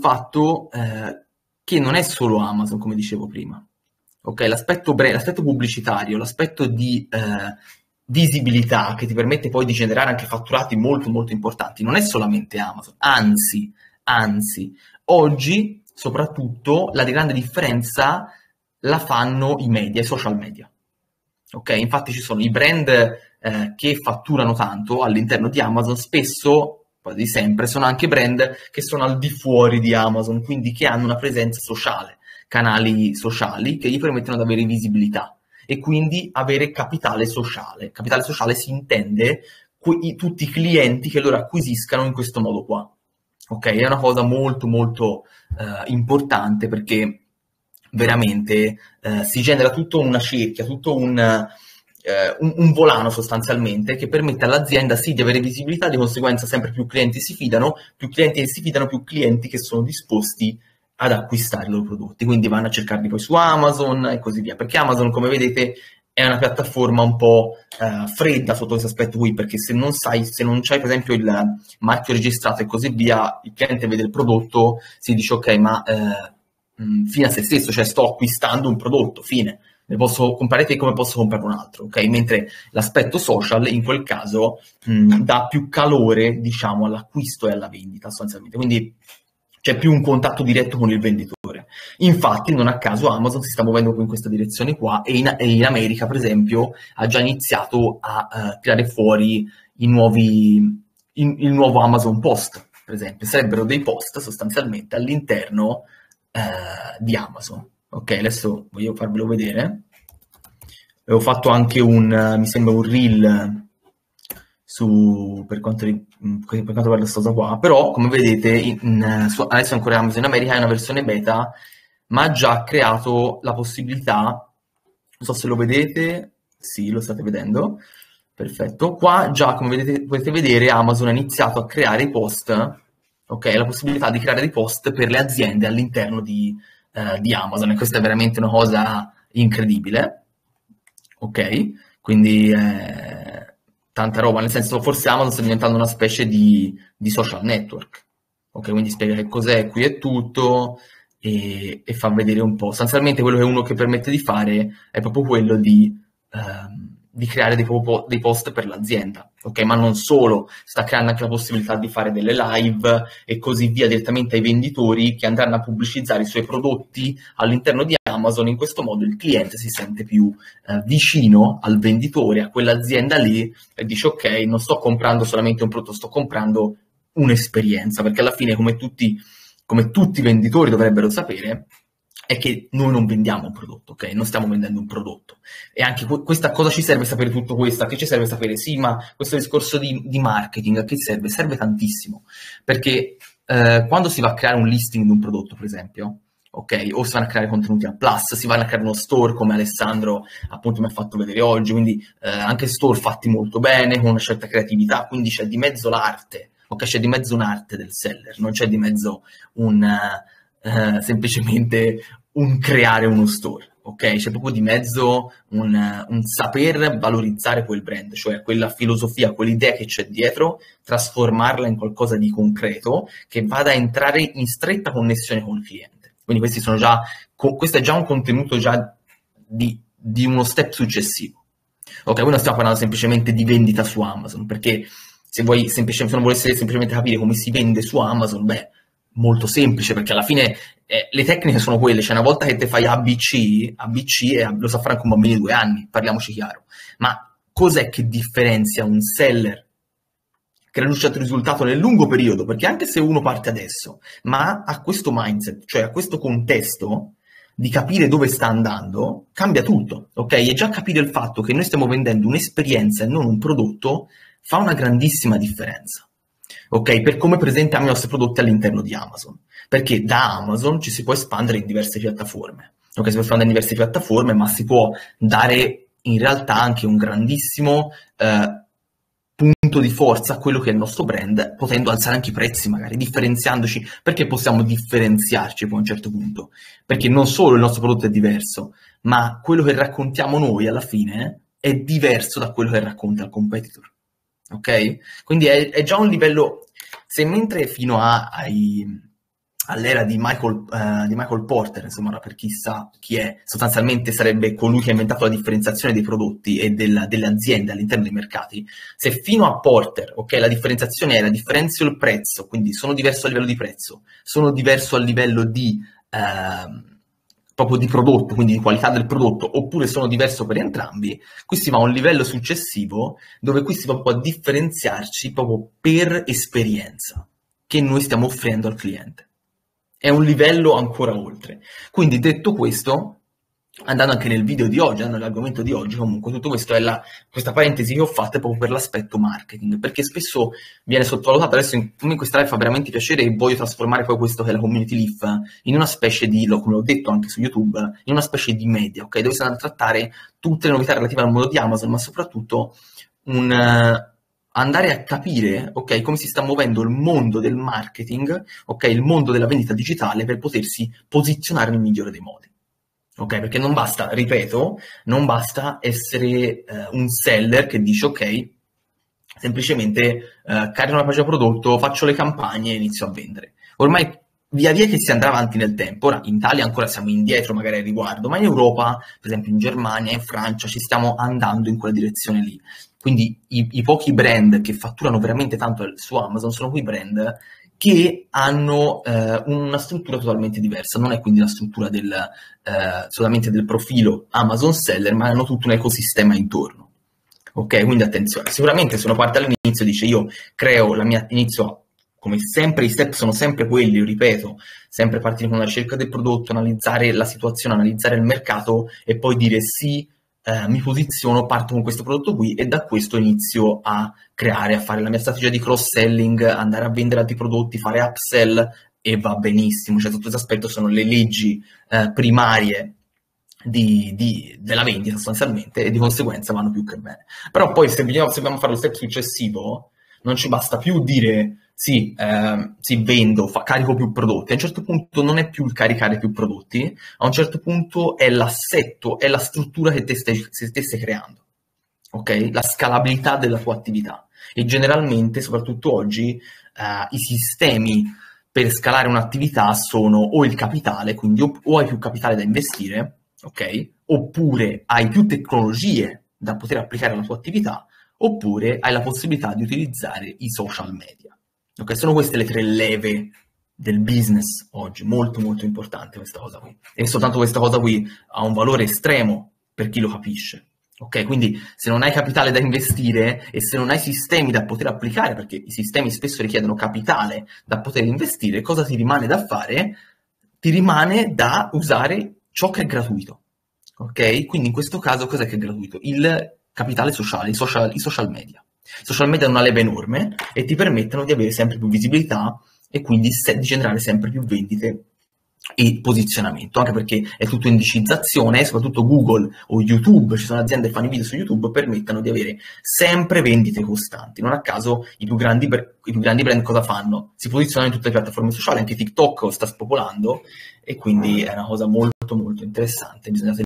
fatto che non è solo Amazon, come dicevo prima. Ok, l'aspetto pubblicitario, l'aspetto di visibilità che ti permette poi di generare anche fatturati molto molto importanti, non è solamente Amazon, anzi, oggi soprattutto la grande differenza la fanno i media, i social media. Ok, infatti ci sono i brand che fatturano tanto all'interno di Amazon, spesso, quasi sempre, sono anche brand che sono al di fuori di Amazon, quindi che hanno una presenza sociale, canali sociali che gli permettono di avere visibilità e quindi avere capitale sociale. Capitale sociale si intende tutti i clienti che loro acquisiscano in questo modo qua. Ok, è una cosa molto molto importante perché veramente si genera tutto una cerchia, tutto un volano sostanzialmente che permette all'azienda sì di avere visibilità, di conseguenza sempre più clienti si fidano, più clienti che sono disposti ad acquistare i loro prodotti, quindi vanno a cercarli poi su Amazon e così via, perché Amazon, come vedete, è una piattaforma un po' fredda sotto questo aspetto qui, perché se non c'hai per esempio il marchio registrato e così via, il cliente vede il prodotto, si dice ok, ma fine a se stesso, cioè sto acquistando un prodotto, fine, ne posso comprare te come posso comprare un altro, ok? Mentre l'aspetto social in quel caso dà più calore, diciamo, all'acquisto e alla vendita sostanzialmente, quindi c'è più un contatto diretto con il venditore. Infatti, non a caso Amazon si sta muovendo in questa direzione qua e in America, per esempio, ha già iniziato a tirare fuori il nuovo Amazon Post, per esempio. Sarebbero dei post sostanzialmente all'interno di Amazon. Ok, adesso voglio farvelo vedere. Avevo fatto anche mi sembra un reel per quanto riguarda questa cosa qua, però come vedete adesso ancora Amazon in America è una versione beta, ma ha già creato la possibilità, non so se lo vedete, sì, lo state vedendo, perfetto, qua già come potete vedere Amazon ha iniziato a creare i post, ok, la possibilità di creare dei post per le aziende all'interno di Amazon, e questa è veramente una cosa incredibile, ok, quindi tanta roba, nel senso forse Amazon sta diventando una specie di social network, ok, quindi spiega che cos'è, qui è tutto e fa vedere un po', sostanzialmente quello che uno che permette di fare è proprio quello di creare dei post per l'azienda, ok, ma non solo, sta creando anche la possibilità di fare delle live e così via direttamente ai venditori che andranno a pubblicizzare i suoi prodotti all'interno di Amazon. In questo modo il cliente si sente più vicino al venditore, a quell'azienda lì, e dice ok, non sto comprando solamente un prodotto, sto comprando un'esperienza, perché alla fine come tutti i venditori dovrebbero sapere è che noi non vendiamo un prodotto, ok? Non stiamo vendendo un prodotto. E anche questa cosa ci serve sapere tutto questo? A che ci serve sapere? Sì, ma questo discorso di marketing a che serve? Serve tantissimo, perché quando si va a creare un listing di un prodotto, per esempio, ok, o si vanno a creare contenuti al plus, si vanno a creare uno store come Alessandro appunto mi ha fatto vedere oggi, quindi anche store fatti molto bene, con una certa creatività, quindi c'è di mezzo l'arte, ok, c'è di mezzo un'arte del seller, non c'è di mezzo semplicemente un creare uno store, ok? C'è proprio di mezzo un saper valorizzare quel brand, cioè quella filosofia, quell'idea che c'è dietro, trasformarla in qualcosa di concreto che vada a entrare in stretta connessione con il cliente. Quindi questo è già un contenuto già di uno step successivo. Ok, noi non stiamo parlando semplicemente di vendita su Amazon, perché se non volesse semplicemente capire come si vende su Amazon, beh, molto semplice, perché alla fine le tecniche sono quelle, cioè una volta che te fai ABC lo sa fare anche un bambino di 2 anni, parliamoci chiaro. Ma cos'è che differenzia un seller che raggiunge il risultato nel lungo periodo? Perché anche se uno parte adesso, ma ha questo mindset, cioè ha questo contesto di capire dove sta andando, cambia tutto, ok? E già capire il fatto che noi stiamo vendendo un'esperienza e non un prodotto fa una grandissima differenza, ok? Per come presentiamo i nostri prodotti all'interno di Amazon, perché da Amazon ci si può espandere in diverse piattaforme, ok? Si può espandere in diverse piattaforme, ma si può dare in realtà anche un grandissimo punto di forza a quello che è il nostro brand, potendo alzare anche i prezzi magari, differenziandoci. Perché possiamo differenziarci poi a un certo punto? Perché non solo il nostro prodotto è diverso, ma quello che raccontiamo noi alla fine è diverso da quello che racconta il competitor. Ok? Quindi è già un livello, se mentre fino all'era di Michael Porter, insomma, per chi sa chi è, sostanzialmente sarebbe colui che ha inventato la differenziazione dei prodotti e delle aziende all'interno dei mercati. Se fino a Porter, ok, la differenziazione era differenzio il prezzo, quindi sono diverso a livello di prezzo, sono diverso a livello di proprio di prodotto, quindi di qualità del prodotto, oppure sono diverso per entrambi, qui si va a un livello successivo dove qui si va proprio a differenziarci proprio per esperienza che noi stiamo offrendo al cliente. È un livello ancora oltre. Quindi detto questo, andando anche nel video di oggi, nell'argomento di oggi, comunque tutto questo è questa parentesi che ho fatto è proprio per l'aspetto marketing, perché spesso viene sottovalutato. Adesso in questa live fa veramente piacere e voglio trasformare poi questo che è la community leaf in una specie di, come ho detto anche su YouTube, in una specie di media, ok? Dove si andrà a trattare tutte le novità relative al mondo di Amazon, ma soprattutto andare a capire, ok, come si sta muovendo il mondo del marketing, ok, il mondo della vendita digitale per potersi posizionare nel migliore dei modi. Ok, perché non basta, ripeto, non basta essere un seller che dice ok, semplicemente carico una pagina prodotto, faccio le campagne e inizio a vendere. Ormai via via che si andrà avanti nel tempo, ora in Italia ancora siamo indietro magari al riguardo, ma in Europa, per esempio in Germania, in Francia, ci stiamo andando in quella direzione lì. Quindi i pochi brand che fatturano veramente tanto su Amazon sono quei brand che hanno una struttura totalmente diversa, non è quindi la struttura solamente del profilo Amazon Seller, ma hanno tutto un ecosistema intorno. Ok, quindi attenzione, sicuramente se uno parte all'inizio e dice io creo la mia, inizio come sempre, i step sono sempre quelli, ripeto, sempre partire con la ricerca del prodotto, analizzare la situazione, analizzare il mercato e poi dire sì, mi posiziono, parto con questo prodotto qui e da questo inizio a creare, a fare la mia strategia di cross-selling, andare a vendere altri prodotti, fare upsell e va benissimo, cioè tutto questo aspetto sono le leggi primarie della vendita sostanzialmente e di conseguenza vanno più che bene. Però poi se dobbiamo fare lo step successivo non ci basta più dire sì, vendo, carico più prodotti. A un certo punto non è più il caricare più prodotti, a un certo punto è l'assetto, è la struttura che te stai creando, ok? La scalabilità della tua attività. E generalmente, soprattutto oggi, i sistemi per scalare un'attività sono o il capitale, quindi o hai più capitale da investire, ok? Oppure hai più tecnologie da poter applicare alla tua attività, oppure hai la possibilità di utilizzare i social media. Ok, sono queste le tre leve del business oggi, molto molto importante questa cosa qui. E soltanto questa cosa qui ha un valore estremo per chi lo capisce. Ok, quindi se non hai capitale da investire e se non hai sistemi da poter applicare, perché i sistemi spesso richiedono capitale da poter investire, cosa ti rimane da fare? Ti rimane da usare ciò che è gratuito. Ok? Quindi in questo caso cos'è che è gratuito? Il capitale sociale, i social media. I social media hanno una leva enorme e ti permettono di avere sempre più visibilità e quindi di generare sempre più vendite e posizionamento, anche perché è tutto indicizzazione, soprattutto Google o YouTube, ci sono aziende che fanno i video su YouTube, permettono di avere sempre vendite costanti. Non a caso i più grandi brand cosa fanno? Si posizionano in tutte le piattaforme sociali, anche TikTok sta spopolando e quindi è una cosa molto molto interessante, bisogna